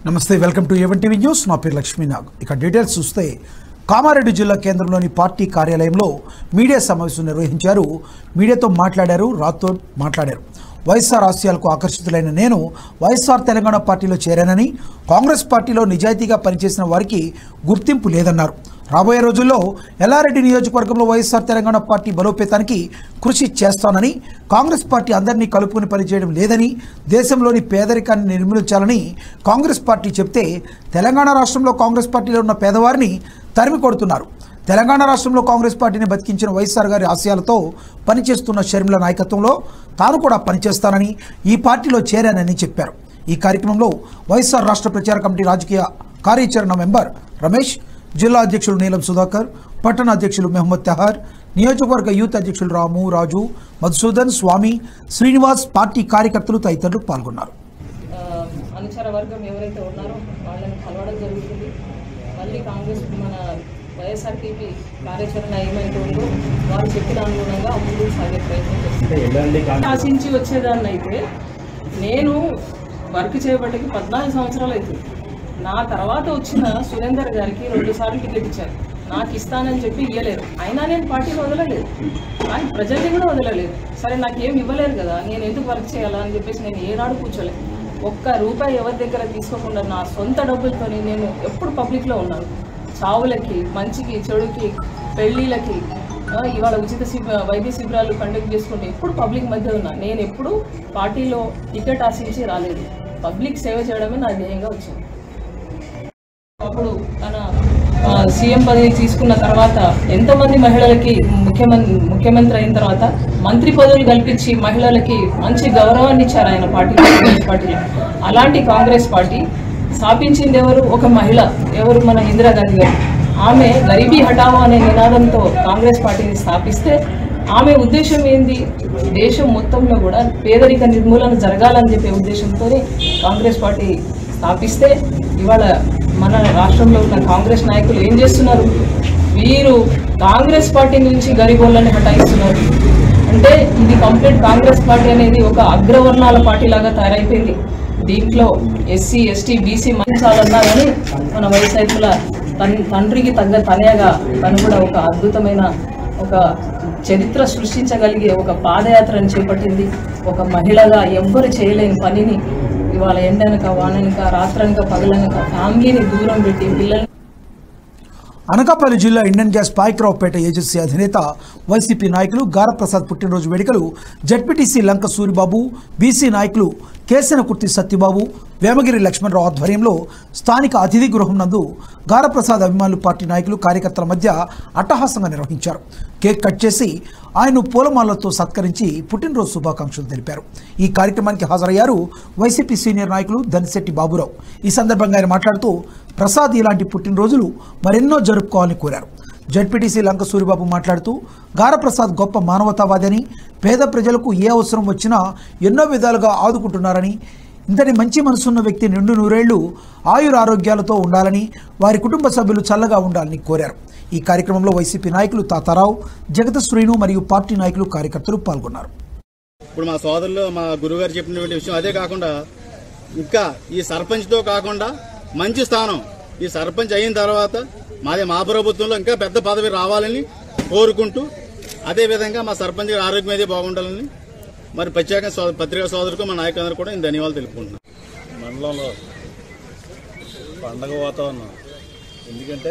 నమస్తే, welcome to A one TV news. నా పేరు లక్ష్మీనాగ్. ఇక డీటెయిల్స్ చూస్తే కామారెడ్డి జిల్లా కేంద్రంలోని పార్టీ కార్యాలయంలో మీడియా సమావేశం నిర్వహించారు. మీడియాతో మాట్లాడారు, రాథోడ్ మాట్లాడారు. వైఎస్ఆర్ ఆశయాలకు ఆకర్షితులైన నేను వైఎస్ఆర్ తెలంగాణ పార్టీలో చేరానని, కాంగ్రెస్ పార్టీలో నిజాయితీగా పనిచేసిన వారికి గుర్తింపు లేదన్నారు. రాబోయే రోజుల్లో ఎల్లారెడ్డి నియోజకవర్గంలో వైఎస్ఆర్ తెలంగాణ పార్టీ బలోపేతానికి కృషి చేస్తానని, కాంగ్రెస్ పార్టీ అందరినీ కలుపుకుని పనిచేయడం లేదని, దేశంలోని పేదరికాన్ని నిర్మూలించాలని కాంగ్రెస్ పార్టీ చెప్తే తెలంగాణ రాష్ట్రంలో కాంగ్రెస్ పార్టీలో ఉన్న పేదవారిని తరిమి కొడుతున్నారు. తెలంగాణ రాష్ట్రంలో కాంగ్రెస్ పార్టీని బతికించిన వైఎస్ఆర్ గారి ఆశయాలతో పనిచేస్తున్న షర్మిల నాయకత్వంలో తాను కూడా పనిచేస్తానని, ఈ పార్టీలో చేరానని చెప్పారు. ఈ కార్యక్రమంలో వైఎస్ఆర్ రాష్ట్ర ప్రచార కమిటీ రాజకీయ కార్యాచరణ మెంబర్ రమేష్, జిల్లా అధ్యక్షులు నీలం సుధాకర్, పట్టణ అధ్యక్షులు మెహమ్మద్ తహార్, నియోజకవర్గ యూత్ అధ్యక్షులు రాము, రాజు, మధుసూదన్, స్వామి, శ్రీనివాస్, పార్టీ కార్యకర్తలు తదితరులు పాల్గొన్నారు. అనుచర వర్గం ఎవరైతే ఉన్నారో వాళ్ళని కలవడం జరుగుతుంది. మళ్ళీ కాంగ్రెస్ మన వైఎస్ఆర్టీపీ కార్యాచరణ ఏమైతే ఉందో వారు చెప్పిన అనుగుణంగా ముందుకు సాగే ప్రయత్నం చేస్తుంది. ఆశించి వచ్చేదాన్ని అయితే నేను వర్క్ చేయబట్టి 14 సంవత్సరాలు అవుతుంది. నా తర్వాత వచ్చిన సురేందర్ గారికి 2 సార్లు టికెట్ ఇచ్చారు. నాకు ఇస్తానని చెప్పి ఇవ్వలేరు. అయినా నేను పార్టీని వదలలేదు, కానీ ప్రజల్ని కూడా వదలలేదు. సరే నాకేం ఇవ్వలేరు కదా, నేను ఎందుకు వర్క్ చేయాలా అని చెప్పేసి నేను ఏనాడు కూర్చోలేదు. ₹1 ఎవరి దగ్గర తీసుకోకుండా నా సొంత డబ్బులతో నేను ఎప్పుడు పబ్లిక్లో ఉన్నాను. చావులకి, మంచికి, చెడుకి, పెళ్ళిళ్ళకి, ఇవాళ ఉచిత వైద్య శిబిరాలు కండక్ట్ చేసుకుంటే ఎప్పుడు పబ్లిక్ మధ్య ఉన్నా. నేను ఎప్పుడు పార్టీలో టికెట్ ఆశించి రాలేదు. పబ్లిక్ సేవ చేయడమే నా ధ్యేయంగా వచ్చింది. అప్పుడు తన సీఎం పదవి తీసుకున్న తర్వాత ఎంతోమంది మహిళలకి ముఖ్యమంత్రి అయిన తర్వాత మంత్రి పదవులు కల్పించి మహిళలకి మంచి గౌరవాన్ని ఇచ్చారు ఆయన పార్టీలో. అలాంటి కాంగ్రెస్ పార్టీ స్థాపించింది ఎవరు? ఒక మహిళ. ఎవరు? మన ఇందిరాగాంధీ గారు. ఆమె గరీబీ హఠావో అనే నినాదంతో కాంగ్రెస్ పార్టీని స్థాపిస్తే ఆమె ఉద్దేశం ఏంది? దేశం మొత్తంలో కూడా పేదరిక నిర్మూలన జరగాలని చెప్పే ఉద్దేశంతోనే కాంగ్రెస్ పార్టీ స్థాపిస్తే ఇవాళ మన రాష్ట్రంలో ఉన్న కాంగ్రెస్ నాయకులు ఏం చేస్తున్నారు? వీరు కాంగ్రెస్ పార్టీ నుంచి గరీబోళ్ళని హఠాయిస్తున్నారు. అంటే ఇది కంప్లీట్ కాంగ్రెస్ పార్టీ అనేది ఒక అగ్రవర్ణాల పార్టీ లాగా తయారైపోయింది. దీంట్లో ఎస్సీ, ఎస్టీ, బీసీ మంచాలన్నా కానీ మన వైఎస్ఆర్ల తండ్రికి తగ్గ తనయగా తను కూడా ఒక అద్భుతమైన ఒక చరిత్ర సృష్టించగలిగే ఒక పాదయాత్రను చేపట్టింది. ఒక మహిళగా ఎవ్వరు చేయలేని పనిని ఇవాళ ఎండనక, వాననక, రాత్రనక, పగలనక ఫ్యామిలీని దూరం పెట్టి పిల్లల్ని. అనకాపల్లి జిల్లా ఇండియన్ గ్యాస్ పాయకరావుపేట ఏజెన్సీ అధినేత వైసీపీ నాయకులు గారప్రసాద్ పుట్టినరోజు వేడుకలు జడ్పీటీసీ లంక సూరిబాబు, బీసీ నాయకులు కేసనకుర్తి సత్యబాబు, వేమగిరి లక్ష్మణరావు ఆధ్వర్యంలో స్థానిక అతిథి గృహం నందు గారప్రసాద్ అభిమానులు, పార్టీ నాయకులు, కార్యకర్తల మధ్య అట్టహాసంగా నిర్వహించారు. కేక్ కట్ చేసి ఆయన్ను పూలమాలతో సత్కరించి పుట్టినరోజు శుభాకాంక్షలు తెలిపారు. ఈ కార్యక్రమానికి హాజరయ్యారు వైసీపీ సీనియర్ నాయకులు ధనిశెట్టి బాబురావు. ఈ సందర్భంగా ఆయన మాట్లాడుతూ ప్రసాద్ ఇలాంటి పుట్టినరోజులు మరెన్నో జరుపుకోవాలని కోరారు. జడ్పీటీసీ లంక సూరిబాబు మాట్లాడుతూ గారప్రసాద్ గొప్ప మానవతావాది అని, పేద ప్రజలకు ఏ అవసరం వచ్చినా ఎన్నో విధాలుగా ఆదుకుంటున్నారని, ఇంతటి మంచి మనసున్న వ్యక్తి నిండు నూరేళ్లు ఆయురారోగ్యాలతో ఉండాలని, వారి కుటుంబ సభ్యులు చల్లగా ఉండాలని కోరారు. ఈ కార్యక్రమంలో వైసీపీ నాయకులు తాతారావు, జగత శ్రీను మరియు పార్టీ నాయకులు, కార్యకర్తలు పాల్గొన్నారు. ఇప్పుడు మా సోదరులు, మా గురుగారు చెప్పినటువంటి విషయం అదే కాకుండా ఇంకా ఈ సర్పంచ్తో కాకుండా మంచి స్థానం ఈ సర్పంచ్ అయిన తర్వాత మా ప్రభుత్వంలో ఇంకా పెద్ద పదవి రావాలని కోరుకుంటూ, అదేవిధంగా మా సర్పంచ్ గారి ఆరోగ్యం అయితే బాగుండాలని మరి ప్రత్యేక పత్రికా సోదరులకు మా నాయకులందరూ కూడా నేను ధన్యవాదాలు తెలుపుకుంటున్నాను. మండలంలో పండగ వాతావరణం. ఎందుకంటే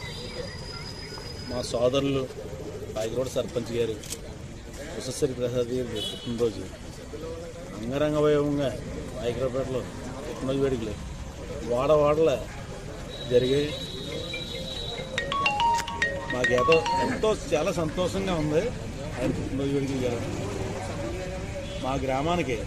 మా సోదరులు పాయకరావు సర్పంచ్ గారు విశ్వశ్రీ ప్రసాద్ గారి పుట్టినరోజు అంగరంగ వైభవంగా పాయకరావుపేటలో పుట్టినరోజు వేడుకలు వాడవాడల జరిగాయి. మాకేదో ఎంతో చాలా సంతోషంగా ఉంది ఆయన పుట్టినరోజు వేడుకలు గారు. మా గ్రామానికి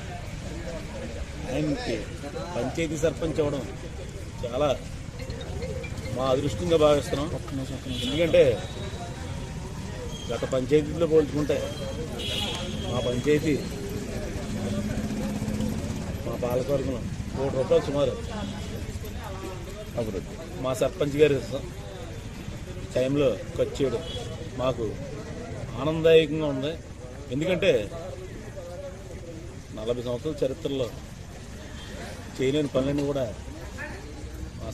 ఆయనకి పంచాయతీ సర్పంచ్ అవ్వడం చాలా మా అదృష్టంగా భావిస్తున్నాం. ఎందుకంటే గత పంచాయతీలో పోల్చుకుంటే మా పంచాయతీ, మా పాలకవర్గం ₹1 సుమారు అభివృద్ధి మా సర్పంచ్ గారి టైంలో ఖర్చు చేయడం మాకు ఆనందదాయకంగా ఉంది. ఎందుకంటే 40 సంవత్సరాల చరిత్రలో చేయలేని పనులన్నీ కూడా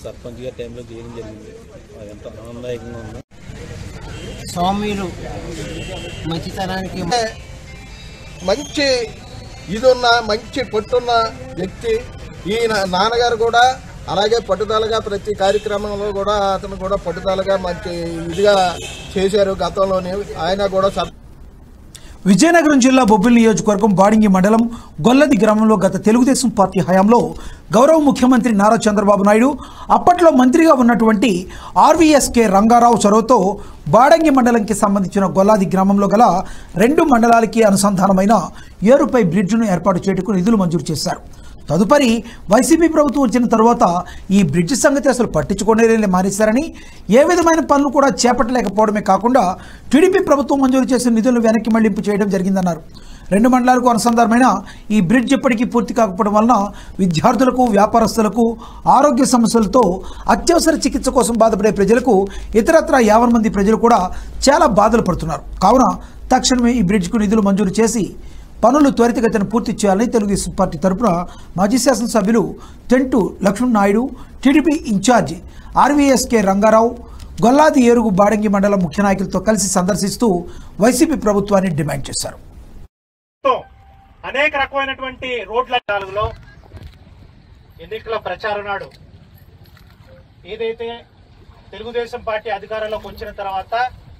సర్పంచ్ గారి టైంలో చేయడం జరిగింది. అది ఎంతో ఆనందదాయకంగా ఉంది. సౌమ్యులు మంచితనానికి మంచి ఇదున్న మంచి పట్టున్న వ్యక్తి ఈయన నాన్నగారు కూడా అలాగే పట్టుదలగా ప్రతి కార్యక్రమంలో కూడా అతను కూడా పట్టుదలగా మంచి ఇదిగా చేశారు. గతంలోనే ఆయన కూడా విజయనగరం జిల్లా బొబ్బిలి నియోజకవర్గం బాడింగి మండలం గొల్లది గ్రామంలో గత తెలుగుదేశం పార్టీ హయాంలో గౌరవ ముఖ్యమంత్రి నారా చంద్రబాబు నాయుడు అప్పట్లో మంత్రిగా ఉన్నటువంటి ఆర్వీఎస్కే రంగారావు చొరవతో బాడంగి మండలంకి సంబంధించిన గొల్లాది గ్రామంలో గల 2 మండలాలకి అనుసంధానమైన ఏరుపై బ్రిడ్జ్ను ఏర్పాటు చేయడానికి నిధులు మంజూరు చేశారు. తదుపరి వైసీపీ ప్రభుత్వం వచ్చిన తర్వాత ఈ బ్రిడ్జ్ సంగతి అసలు పట్టించుకునే మానేశారని, ఏ విధమైన పనులు కూడా చేపట్టలేకపోవడమే కాకుండా టీడీపీ ప్రభుత్వం మంజూరు చేసిన నిధులను వెనక్కి మళ్లింపు చేయడం జరిగిందన్నారు. 2 మండలాలకు అనుసంధానమైన ఈ బ్రిడ్జ్ ఎప్పటికీ పూర్తి కాకపోవడం వలన విద్యార్థులకు, వ్యాపారస్తులకు ఆరోగ్య సమస్యలతో అత్యవసర చికిత్స కోసం బాధపడే ప్రజలకు, ఇతరత్ర 50 మంది ప్రజలు కూడా చాలా బాధలు పడుతున్నారు. కావున తక్షణమే ఈ బ్రిడ్జ్కు నిధులు మంజూరు చేసి పనులు త్వరితగతిన పూర్తి చేయాలని తెలుగుదేశం పార్టీ తరఫున మాజీ శాసనసభ్యులు Tentu Lakshman Naidu, TDP incharge RVSK Rangarao, Golladi ఏరుగు బాడంగి మండలం ముఖ్య నాయకులతో కలిసి సందర్శిస్తూ వైసీపీ ప్రభుత్వాన్ని డిమాండ్ చేశారు. అనేక రకమైనటువంటి రోడ్ల నాలుగులో ఎన్నికల ప్రచారం నాడు ఏదైతే తెలుగుదేశం పార్టీ అధికారంలోకి వచ్చిన తర్వాత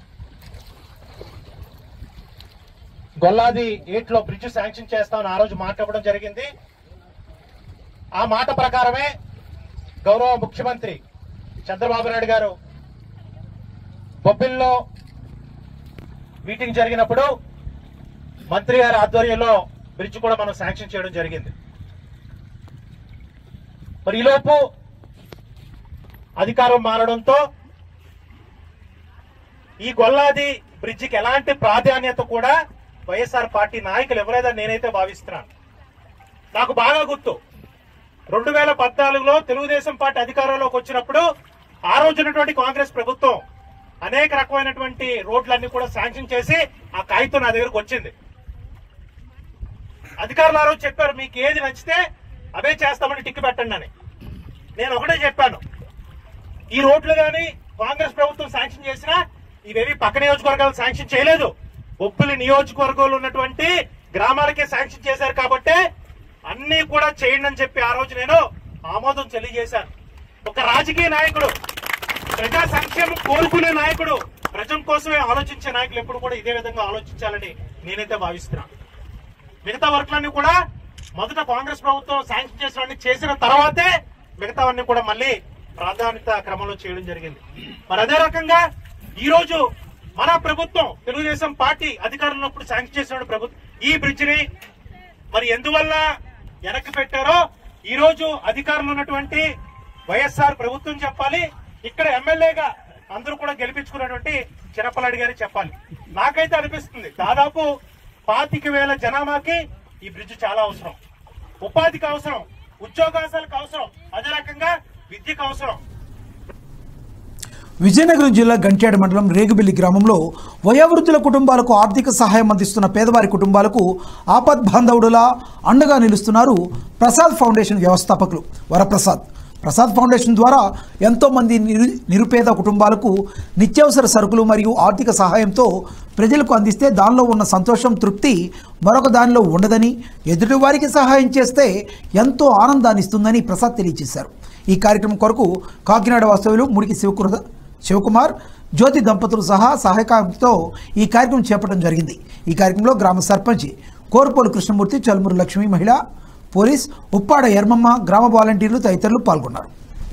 గొల్లాది 8లో బ్రిడ్జ్ శాంక్షన్ చేస్తామని ఆ రోజు మాట ఇవ్వడం జరిగింది. ఆ మాట ప్రకారమే గౌరవ ముఖ్యమంత్రి చంద్రబాబు నాయుడు గారు బొబ్బిల్లో మీటింగ్ జరిగినప్పుడు మంత్రి గారి ఆధ్వర్యంలో బ్రిడ్జ్ కూడా మనం శాంక్షన్ చేయడం జరిగింది. మరి ఈలోపు అధికారం మారడంతో ఈ గొల్లాది బ్రిడ్జికి ఎలాంటి ప్రాధాన్యత కూడా వైఎస్ఆర్ పార్టీ నాయకులు ఇవ్వలేదని నేనైతే భావిస్తున్నాను. నాకు బాగా గుర్తు, 2014లో తెలుగుదేశం పార్టీ అధికారంలోకి వచ్చినప్పుడు ఆ రోజున్నటువంటి కాంగ్రెస్ ప్రభుత్వం అనేక రకమైనటువంటి రోడ్లన్నీ కూడా శాంక్షన్ చేసి ఆ కాగితం నా దగ్గరకు వచ్చింది. అధికారులు ఆ రోజు చెప్పారు, మీకు ఏది నచ్చితే అవే చేస్తామని టిక్కు పెట్టండి అని. నేను ఒకటే చెప్పాను, ఈ రోడ్లు కానీ కాంగ్రెస్ ప్రభుత్వం శాంక్షన్ చేసినా ఇవేవి పక్క నియోజకవర్గాలు శాంక్షన్ చేయలేదు. బొబ్బిలి నియోజకవర్గంలో ఉన్నటువంటి గ్రామాలకే శాంక్షన్ చేశారు కాబట్టి అన్ని కూడా చేయండి అని చెప్పి ఆ రోజు నేను ఆమోదం తెలియజేశాను. ఒక రాజకీయ నాయకుడు, ప్రజా సంక్షేమం కోరుకునే నాయకుడు, ప్రజల కోసమే ఆలోచించే నాయకులు ఎప్పుడు కూడా ఇదే విధంగా ఆలోచించాలని నేనైతే భావిస్తున్నాను. మిగతా వర్క్లన్నీ కూడా మొదట కాంగ్రెస్ ప్రభుత్వం శాంక్షన్ చేసిన తర్వాతే మిగతావన్నీ కూడా మళ్ళీ ప్రాధాన్యత క్రమంలో చేయడం జరిగింది. మరి అదే రకంగా ఈ రోజు మన ప్రభుత్వం తెలుగుదేశం పార్టీ అధికారంలో శాంక్షన్ చేసిన ప్రభుత్వం ఈ బ్రిడ్జ్ ని మరి ఎందువల్ల వెనక్కి పెట్టారో ఈ రోజు అధికారంలో ఉన్నటువంటి వైఎస్ఆర్ ప్రభుత్వం చెప్పాలి, ఇక్కడ ఎమ్మెల్యేగా అందరూ కూడా గెలిపించుకున్నటువంటి చినపల్లాడి గారు చెప్పాలి. నాకైతే అనిపిస్తుంది దాదాపు 25,000 జనాభాకి ఈ బ్రిడ్జ్ చాలా అవసరం, ఉపాధికి అవసరం, ఉద్యోగాలకు అవసరం, అదే రకంగా విద్యకు అవసరం. విజయనగరం జిల్లా గంట్యాడ మండలం రేగుబిల్లి గ్రామంలో వయోవృద్ధుల కుటుంబాలకు ఆర్థిక సహాయం అందిస్తున్న పేదవారి కుటుంబాలకు ఆపద్బాంధవుడులా అండగా నిలుస్తున్నారు ప్రసాద్ ఫౌండేషన్ వ్యవస్థాపకులు వరప్రసాద్. ప్రసాద్ ఫౌండేషన్ ద్వారా ఎంతోమంది నిరుపేద కుటుంబాలకు నిత్యావసర సరుకులు మరియు ఆర్థిక సహాయంతో ప్రజలకు అందిస్తే దానిలో ఉన్న సంతోషం, తృప్తి మరొక దానిలో ఉండదని, ఎదుటివారికి సహాయం చేస్తే ఎంతో ఆనందాన్ని ఇస్తుందని ప్రసాద్ తెలియజేశారు. ఈ కార్యక్రమం కొరకు కాకినాడ వాస్తవ్యులు ముడికి శివకుమార్, జ్యోతి దంపతులు సహా సహాయకంతో ఈ కార్యక్రమం చేపట్టడం జరిగింది. ఈ కార్యక్రమంలో గ్రామ సర్పంచ్ కోరపోలు కృష్ణమూర్తి, చల్మూరు లక్ష్మి, మహిళ పోలీస్, ఉప్పాడ ఎర్మమ్మ, గ్రామ వాలంటీర్లు తదితరులు పాల్గొన్నారు.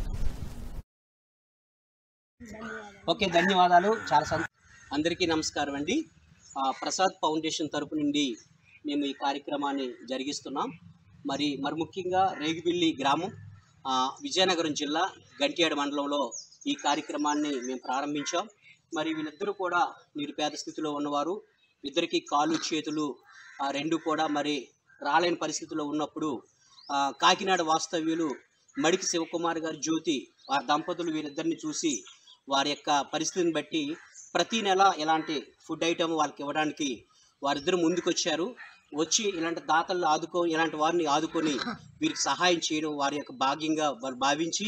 ఓకే, ధన్యవాదాలు. అందరికీ నమస్కారం అండి. ప్రసాద్ ఫౌండేషన్ తరపు నుండి మేము ఈ కార్యక్రమాన్ని జరిగిస్తున్నాం. మరి ముఖ్యంగా రేగిబిల్లి గ్రామం, విజయనగరం జిల్లా గంట్యాడ మండలంలో ఈ కార్యక్రమాన్ని మేము ప్రారంభించాం. మరి వీళ్ళిద్దరూ కూడా నిరుపేద స్థితిలో ఉన్నవారు, ఇద్దరికి కాళ్ళు చేతులు రెండు కూడా మరి రాలేని పరిస్థితిలో ఉన్నప్పుడు కాకినాడ వాస్తవ్యులు మడికి శివకుమార్ గారు, జ్యోతి, వారి దంపతులు వీరిద్దరిని చూసి వారి యొక్క పరిస్థితిని బట్టి ప్రతి నెల ఇలాంటి ఫుడ్ ఐటమ్ వాళ్ళకి ఇవ్వడానికి వారిద్దరు ముందుకొచ్చారు. వచ్చి ఇలాంటి దాతలను ఇలాంటి వారిని ఆదుకొని వీరికి సహాయం చేయడం వారి యొక్క భాగ్యంగా వారు భావించి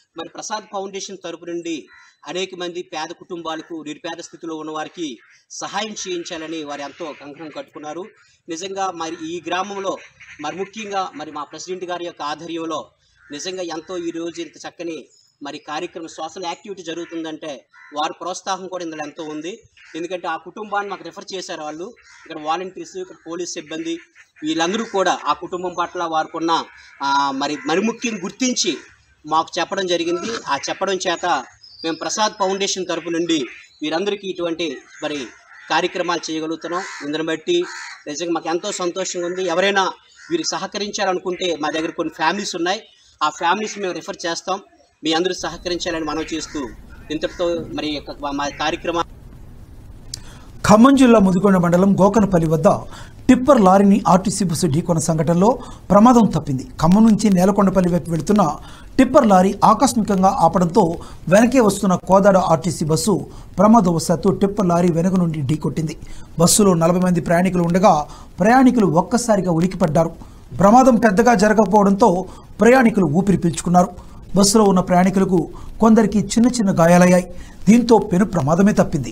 మరి ప్రసాద్ ఫౌండేషన్ తరపు నుండి అనేక మంది పేద కుటుంబాలకు నిరుపేద స్థితిలో ఉన్న వారికి సహాయం చేయించాలని వారు ఎంతో కంకణం కట్టుకున్నారు. నిజంగా మరి ఈ గ్రామంలో మరి ముఖ్యంగా మరి మా ప్రెసిడెంట్ గారి యొక్క ఆధ్వర్యంలో నిజంగా ఎంతో ఈరోజు ఇంత చక్కని మరి కార్యక్రమం సోషల్ యాక్టివిటీ జరుగుతుందంటే వారి ప్రోత్సాహం కూడా ఇందులో ఎంతో ఉంది. ఎందుకంటే ఆ కుటుంబాన్ని మాకు రిఫర్ చేశారు వాళ్ళు. ఇక్కడ వాలంటీర్స్, ఇక్కడ పోలీస్ సిబ్బంది వీళ్ళందరూ కూడా ఆ కుటుంబం పట్ల వారికున్న మరి ముఖ్యంగా గుర్తించి మాకు చెప్పడం జరిగింది. ఆ చెప్పడం చేత మేము ప్రసాద్ ఫౌండేషన్ తరపు నుండి వీరందరికీ ఇటువంటి మరి కార్యక్రమాలు చేయగలుగుతున్నాం. ఇందుని బట్టి నిజంగా మాకు ఎంతో సంతోషంగా ఉంది. ఎవరైనా వీరికి సహకరించాలనుకుంటే మా దగ్గర కొన్ని ఫ్యామిలీస్ ఉన్నాయి. ఆ ఫ్యామిలీస్ మేము రిఫర్ చేస్తాం. మీ అందరూ సహకరించాలని మనం చేస్తూ ఇంతటితో మరి మా కార్యక్రమం. ఖమ్మం జిల్లా ముదిగొండ మండలం గోకనపల్లి వద్ద టిప్పర్ లారీని ఆర్టీసీ బస్సు ఢీకొన్న సంఘటనలో ప్రమాదం తప్పింది. ఖమ్మం నుంచి నేలకొండపల్లి వైపు వెళుతున్న టిప్పర్ లారీ ఆకస్మికంగా ఆపడంతో వెనకే వస్తున్న కోదాడ ఆర్టీసీ బస్సు ప్రమాదవశాత్తు టిప్పర్ లారీ వెనుక నుండి ఢీకొట్టింది. బస్సులో 40 మంది ప్రయాణికులు ఉండగా ప్రయాణికులు ఒక్కసారిగా ఉలికిపడ్డారు. ప్రమాదం పెద్దగా జరగకపోవడంతో ప్రయాణికులు ఊపిరి పీల్చుకున్నారు. బస్సులో ఉన్న ప్రయాణికులకు కొందరికి చిన్న చిన్న గాయాలయ్యాయి. దీంతో పెను ప్రమాదమే తప్పింది.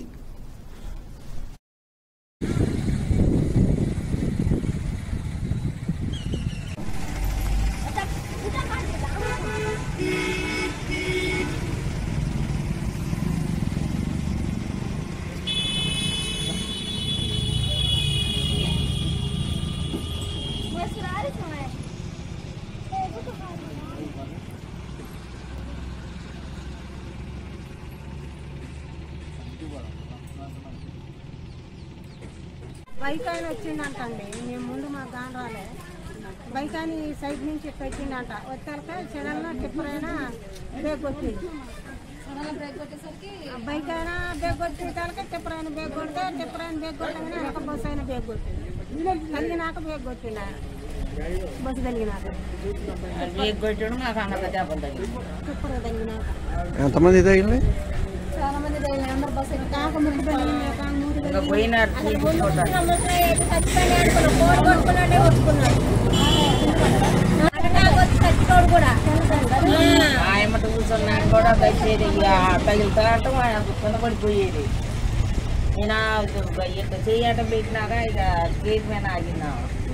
బైక్ ఆయన వచ్చిందంటండి. మేము ముందు మాకు గాని రాలే. బైక్ అని సైడ్ నుంచి పెట్టిందంట. వచ్చాక చెడల్లో టిప్పరైనా బ్రేక్ వచ్చింది. బైక్ అయినా బ్రేక్ వచ్చేసరికి టిప్పరైన బ్రేక్ కొడితే టిప్పరైన బ్రేక్ కొట్టగానే వెనక బస్సు అయినా బ్రేక్ కొట్టింది. కలిగినాక బ్రేక్ కొట్టింది. బస్సు కలిగినాక బ్రేక్ కొట్టడం నాకు అన్న టిప్పర్ తగిలినాక ఎంతమంది తగిలి చాలా మంది తగిలి అందరు బస్సు కాక ఆయమ్మట కూర్చున్నాను కూడా బయటేది తగిలితే కింద పడిపోయేది. నేను ఇట్లా చేయటం పెట్టినాక ఇక గేట్ మీద ఆగినా.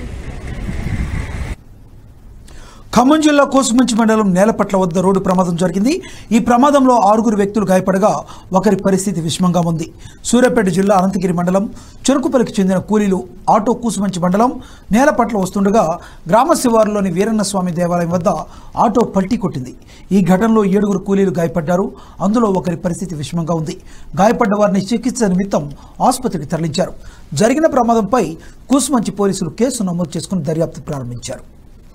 ఖమ్మం జిల్లా కోసుమంచి మండలం నేలపట్ల వద్ద రోడ్డు ప్రమాదం జరిగింది. ఈ ప్రమాదంలో 6 వ్యక్తులు గాయపడగా ఒకరి పరిస్థితి విషమంగా ఉంది. సూర్యాపేట జిల్లా అనంతగిరి మండలం చెరుకుపల్లికి చెందిన కూలీలు ఆటో కూసుమంచి మండలం నేలపట్ల వస్తుండగా గ్రామ శివారులోని వీరన్నస్వామి దేవాలయం వద్ద ఆటో పల్టీ కొట్టింది. ఈ ఘటనలో 7 కూలీలు గాయపడ్డారు. అందులో ఒకరి పరిస్థితి విషమంగా ఉంది. గాయపడ్డ వారిని చికిత్స నిమిత్తం ఆసుపత్రికి తరలించారు. జరిగిన ప్రమాదంపై కూసుమంచి పోలీసులు కేసు నమోదు చేసుకుని దర్యాప్తు ప్రారంభించారు.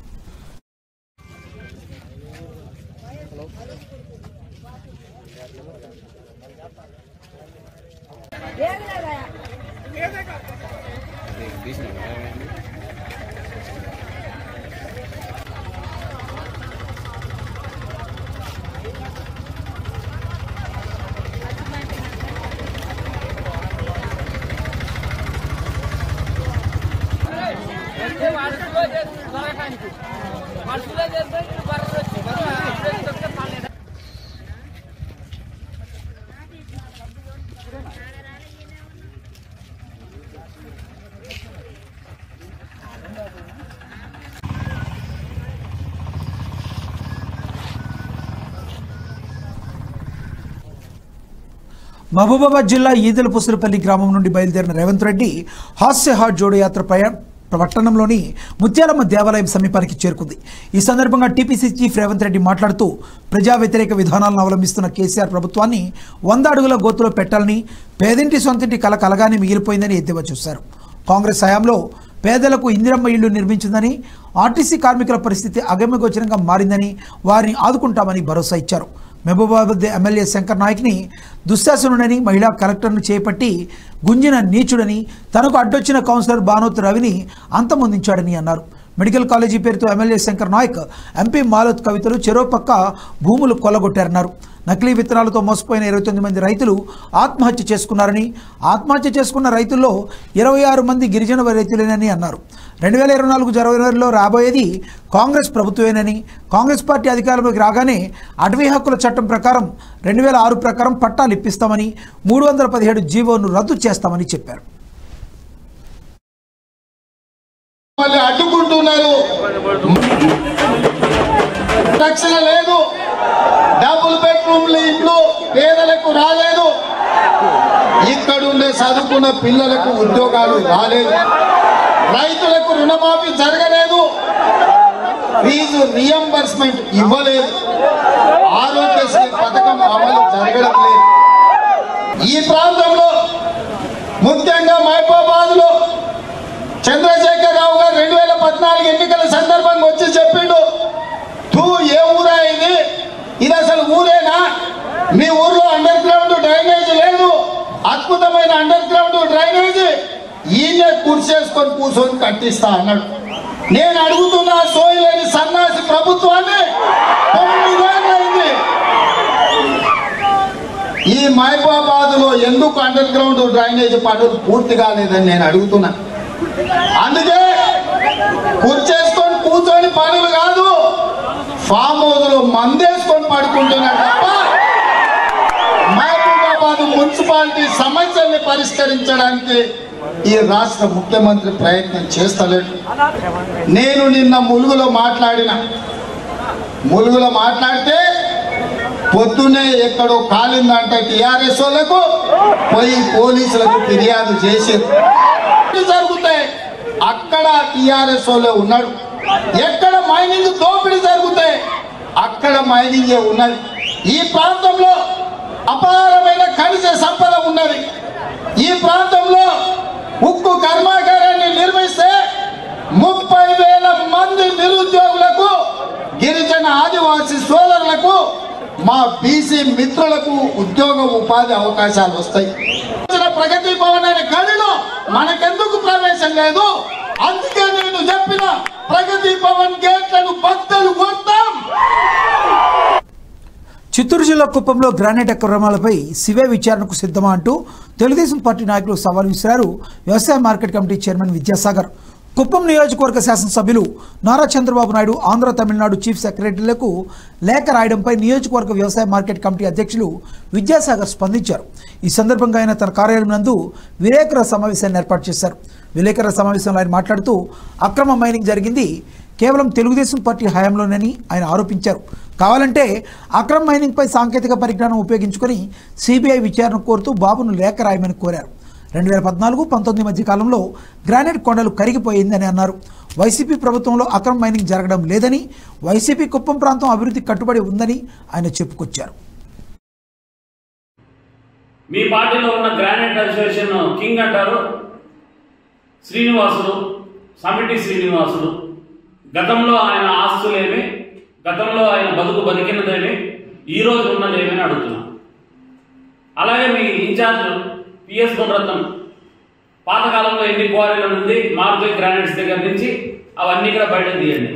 మహబూబాబాద్ జిల్లా ఈదెలపుసలపల్లి గ్రామం నుండి బయలుదేరిన రేవంత్ రెడ్డి హాస్యహాట్ జోడో యాత్ర పట్టణంలోని ముత్యాలమ్మ దేవాలయం సమీపానికి చేరుకుంది. ఈ సందర్భంగా టీపీసీ చీఫ్ రేవంత్ రెడ్డి మాట్లాడుతూ ప్రజా వ్యతిరేక విధానాలను అవలంబిస్తున్న కేసీఆర్ ప్రభుత్వాన్ని 100 అడుగుల గోతులో పెట్టాలని, పేదింటి సొంతింటి కల కలగానే మిగిలిపోయిందని ఎద్దేవా చేశారు. కాంగ్రెస్ హయాంలో పేదలకు ఇందిరమ్మ ఇళ్లు నిర్మించిందని, ఆర్టీసీ కార్మికుల పరిస్థితి అగమ్యగోచరంగా మారిందని, వారిని ఆదుకుంటామని భరోసా ఇచ్చారు. మహబూబాబాద్ ఎమ్మెల్యే శంకర్ నాయక్ని దుశ్శాసనుడని, మహిళా కలెక్టర్ను చేపట్టి గుంజిన నీచుడని, తనకు అడ్డొచ్చిన కౌన్సిలర్ బానోత్ రవిని అంతమొందించాడని అన్నారు. మెడికల్ కాలేజీ పేరుతో ఎమ్మెల్యే శంకర్ నాయక్, ఎంపీ మాలోత్ కవితలు చెరో పక్క భూములు కొల్లగొట్టారన్నారు. నకిలీ విత్తనాలతో మోసపోయిన 29 మంది రైతులు ఆత్మహత్య చేసుకున్నారని, ఆత్మహత్య చేసుకున్న రైతుల్లో 26 మంది గిరిజన రైతులేనని అన్నారు. 2024 జనవరిలో రాబోయేది కాంగ్రెస్ ప్రభుత్వమేనని, కాంగ్రెస్ పార్టీ అధికారంలోకి రాగానే అటవీ హక్కుల చట్టం ప్రకారం 2006 ప్రకారం పట్టాలు ఇప్పిస్తామని, 317 జీవోను రద్దు చేస్తామని చెప్పారు. అడ్డుకుంటున్నారు, రక్షణ లేదు, డబుల్ బెడ్రూమ్లు ఇంట్లో పేదలకు రాలేదు, ఇక్కడుండే చదువుకున్న పిల్లలకు ఉద్యోగాలు రాలేదు, రైతులకు రుణమాఫీ జరగలేదు, ఫీజు రియంబర్స్మెంట్ ఇవ్వలేదు, ఆరోగ్యశ్రీ పథకం అమలు జరగడం లేదు. ఈ ప్రాంతంలో ముఖ్యంగా మహబూబాబాద్ లో చంద్రశేఖర్ రావు గారు 2014 ఎన్నికల సందర్భంగా వచ్చి చెప్పిండు, ఏ ఊరా ఇది అసలు ఊరేనా, మీ ఊర్లో అండర్ గ్రౌండ్ డ్రైనేజ్ లేదు, అద్భుతమైన అండర్ గ్రౌండ్ డ్రైనేజ్ ఈయనే కూర్చేసుకొని కూర్చొని కట్టిస్తా అన్నాడు. నేను అడుగుతున్నా సోయలేని సన్నాసి ప్రభుత్వాన్ని 9 ఏళ్ళైంది. ఈ మహబూబాబాద్ లో ఎందుకు అండర్ గ్రౌండ్ డ్రైనేజ్ పనులు పూర్తి కాలేదని నేను అడుగుతున్నా. అందుకే కూర్చేసుకొని కూర్చొని పనులు కాదు, ఫామ్ హౌస్ లో మందేసుకొని పడుకుంటున్నాడు తప్ప మహబూబాబాద్ మున్సిపాలిటీ సమస్యల్ని పరిష్కరించడానికి ఈ రాష్ట్ర ముఖ్యమంత్రి ప్రయత్నం చేస్తలేడు. నేను నిన్న ములుగులో మాట్లాడితే పొద్దునే ఎక్కడో కాలిందంటే టీఆర్ఎస్ వాళ్ళకు పోయి పోలీసులకు ఫిర్యాదు చేసారు. జరుగుతాయి అక్కడ టీఆర్ఎస్ వాళ్ళే ఉన్నాడు, ఎక్కడ మైనింగ్ దోపిడీ జరుగుతాయి అక్కడ మైనింగే ఉన్నది. ఈ ప్రాంతంలో అపారమైన ఖనిజ సంపద ఉన్నది. ఈ ప్రాంతంలో ఉక్కు కర్మాగారాన్ని నిర్మిస్తే 30,000 మంది నిరుద్యోగులకు, గిరిజన ఆదివాసీ సోదరులకు, మా బీసీ మిత్రులకు ఉద్యోగ ఉపాధి అవకాశాలు వస్తాయి. ప్రగతి భవన్ అనే గడిలో మనకెందుకు ప్రవేశం లేదు? అందుకే నేను చెప్పిన ప్రగతి భవన్ గేట్లను బద్దలు కొడతాం. చిత్తూరు జిల్లా కుప్పంలో గ్రానైట్ అక్రమాలపై సిబిఐ విచారణకు సిద్ధమా అంటూ తెలుగుదేశం పార్టీ నాయకులు సవాల్ విసిరారు వ్యవసాయ market committee chairman Vidyasagar. Kuppam నియోజకవర్గ శాసనసభ్యులు నారా చంద్రబాబు నాయుడు ఆంధ్ర తమిళనాడు చీఫ్ సెక్రటరీలకు లేఖ రాయడంపై నియోజకవర్గ వ్యవసాయ మార్కెట్ కమిటీ అధ్యక్షులు విద్యాసాగర్ స్పందించారు. ఈ సందర్భంగా ఆయన తన కార్యాలయం నందు విలేకరుల సమావేశాన్ని ఏర్పాటు చేశారు. విలేకరుల సమావేశంలో ఆయన మాట్లాడుతూ అక్రమ మైనింగ్ జరిగింది కేవలం తెలుగుదేశం పార్టీ హయాంలోనని ఆయన ఆరోపించారు. కావాలంటే అక్రమ మైనింగ్పై సాంకేతిక పరిజ్ఞానం ఉపయోగించుకొని సిబిఐ విచారణ కోరుతూ బాబును లేఖ రాయమని కోరారు. 2014-19 మధ్య కాలంలో గ్రానైట్ కొండలు కరిగిపోయిందని అన్నారు. వైసీపీ ప్రభుత్వంలో అక్రమ మైనింగ్ జరగడం లేదని, వైసీపీ కుప్పం ప్రాంతం అభివృద్ధి కట్టుబడి ఉందని ఆయన చెప్పుకొచ్చారు. మీ పార్టీలో ఉన్న గ్రానైట్ అసోసియేషన్ కింగ్ అంటారు శ్రీనివాసులు, సమిటి శ్రీనివాసులు. గతంలో ఆయన ఆస్తులేమి, గతంలో ఆయన బతికినదేమి, ఈ రోజు ఉన్నదేమి అని అడుగుతున్నాం. అలాగే మీ ఇన్ఛార్జ్ పిఎస్ గుణరత్నం పాతకాలంలో ఎన్ని క్వారీల నుండి మార్బుల్ గ్రానైట్స్ దగ్గర నుంచి అవన్నీ కూడా బయట తీయండి.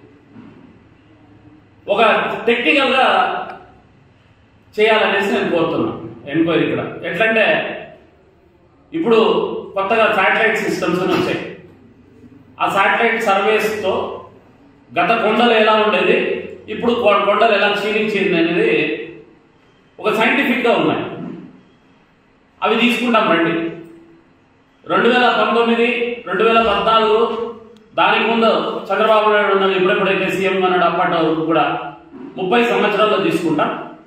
ఒక టెక్నికల్గా చేయాలనేసి నేను కోరుతున్నాను ఎంక్వైరీ కూడా. ఎట్లంటే ఇప్పుడు కొత్తగా శాటిలైట్ సిస్టమ్స్ అని వచ్చాయి. ఆ శాటిలైట్ సర్వేస్తో గత కొండలు ఎలా ఉండేది, ఇప్పుడు కొండలు ఎలా క్షీణించింది అనేది ఒక సైంటిఫిక్గా ఉన్నాయి. అవి తీసుకుంటాం రండి. 2019, 2014 దానికి ముందు చంద్రబాబు నాయుడు ఉన్నది ఎప్పుడెప్పుడైతే సీఎం అన్నాడు అప్పటి వరకు కూడా 30 సంవత్సరాల్లో తీసుకుంటాం.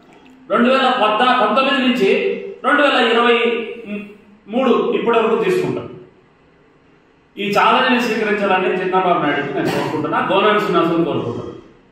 2019 నుంచి 2023 ఇప్పటి వరకు తీసుకుంటాం. ఈ ఛాలెంజ్ని స్వీకరించడానికి చంద్రబాబు నాయుడుకి నేను కోరుకుంటున్నా, గవర్నమెంట్ శ్రీనివాసుని కోరుకుంటున్నాను.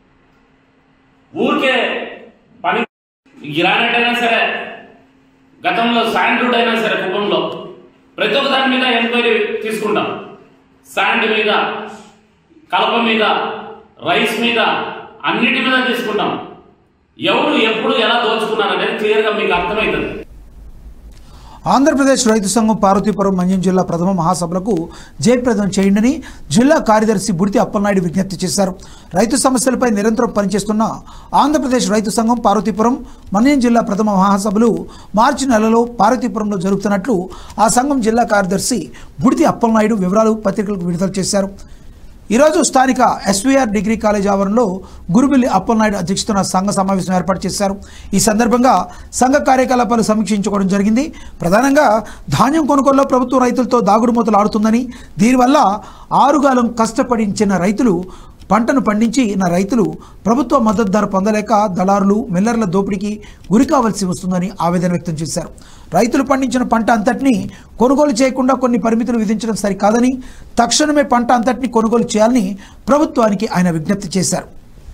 ఊరికే పని గ్రానైట్ అయినా సరే, గతంలో శాండ్వుడ్ అయినా సరే, కుటుంబంలో ప్రతి ఒక్క దాని మీద ఎంక్వైరీ తీసుకుంటాం. శాండ్ మీద, కలప మీద, రైస్ మీద, అన్నిటి మీద తీసుకుంటాం. ఎవరు ఎప్పుడు ఎలా దోచుకున్నారు అనేది క్లియర్గా మీకు అర్థమవుతుంది. ఆంధ్రప్రదేశ్ రైతు సంఘం పార్వతీపురం మన్యం జిల్లా ప్రథమ మహాసభలకు జయప్రదం చేయండి జిల్లా కార్యదర్శి బుడితి అప్పలనాయుడు విజ్ఞప్తి చేశారు. రైతు సమస్యలపై నిరంతరం పనిచేస్తున్న ఆంధ్రప్రదేశ్ రైతు సంఘం పార్వతీపురం మన్యం జిల్లా ప్రథమ మహాసభలు మార్చి నెలలో పార్వతీపురంలో జరుగుతున్నట్లు ఆ సంఘం జిల్లా కార్యదర్శి బుడితి అప్పలనాయుడు వివరాలు పత్రికలకు విడుదల చేశారు. ఈరోజు స్థానిక ఎస్వీఆర్ డిగ్రీ కాలేజ్ ఆవరణలో గురుబిల్లి అప్పలనాయుడు అధ్యక్షతన సంఘ సమావేశం ఏర్పాటు చేశారు. ఈ సందర్భంగా సంఘ కార్యకలాపాలు సమీక్షించుకోవడం జరిగింది. ప్రధానంగా ధాన్యం కొనుగోలులో ప్రభుత్వం రైతులతో దాగుడుమూతలు ఆడుతుందని, దీనివల్ల ఆరుగాలం కష్టపడించిన రైతులు పంటను పండించిన రైతులు ప్రభుత్వ మద్దతు ధర పొందలేక దళారులు మిల్లర్ల దోపిడీకి గురి కావాల్సి వస్తుందని ఆవేదన వ్యక్తం చేశారు. రైతులు పండించిన పంట అంతటినీ కొనుగోలు చేయకుండా కొన్ని పరిమితులు విధించడం సరికాదని, తక్షణమే పంట అంతటినీ కొనుగోలు చేయాలని ప్రభుత్వానికి ఆయన విజ్ఞప్తి చేశారు.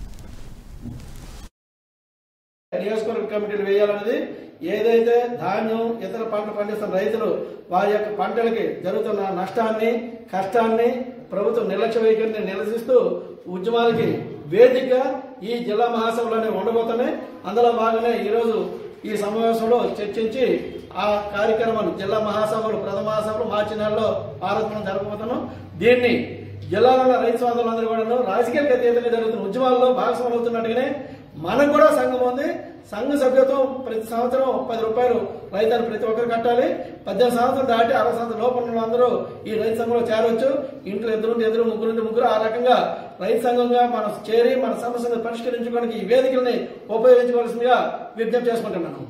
నియోజకవర్గ కమిటీలు వేయాలన్నది ఏదైతే ధాన్యం ఇతర పంట పండిస్తున్న రైతులు వారి యొక్క పంటలకి జరుగుతున్న నష్టాన్ని కష్టాన్ని ప్రభుత్వం నిర్లక్ష్య వైఖరిని నిరసిస్తూ ఉద్యమాలకి వేదికగా ఈ జిల్లా మహాసభలోనే ఉండబోతున్నాయి. అందులో భాగంగా ఈరోజు ఈ సమావేశంలో చర్చించి ఆ కార్యక్రమాన్ని జిల్లా మహాసభలు ప్రథమ మహాసభలు మార్చి నెలలో పార్వతీపురం జరగబోతున్నాం. దీన్ని జిల్లాలో రైతు సోదరులందరూ కూడా రాజకీయాలకు అతీతంగా జరుగుతున్న ఉద్యమాల్లో భాగస్వాములు అవుతున్నట్టుగానే మనకు కూడా సంఘం ఉంది. సంఘ సభ్యత్వం ప్రతి సంవత్సరం 10 రూపాయలు రైతాన్ని ప్రతి ఒక్కరు కట్టాలి. 18 సంవత్సరాలు దాటి 60 సంవత్సరాల లోపల అందరూ ఈ రైతు సంఘంలో చేరవచ్చు. ఇంట్లో ఇద్దరు ముగ్గురు ఆ రకంగా రైతు సంఘంగా మనం చేరి మన సమస్యను పరిష్కరించుకోవడానికి ఈ వేదికల్ని ఉపయోగించుకోవాల్సిందిగా విజ్ఞప్తి చేసుకుంటున్నాను.